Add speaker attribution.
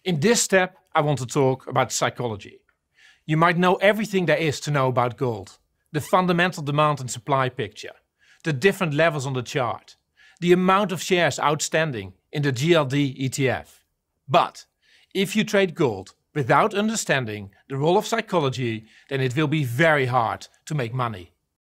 Speaker 1: In this step, I want to talk about psychology. You might know everything there is to know about gold. The fundamental demand and supply picture, the different levels on the chart, the amount of shares outstanding in the GLD ETF. But if you trade gold without understanding the role of psychology, then it will be very hard to make money.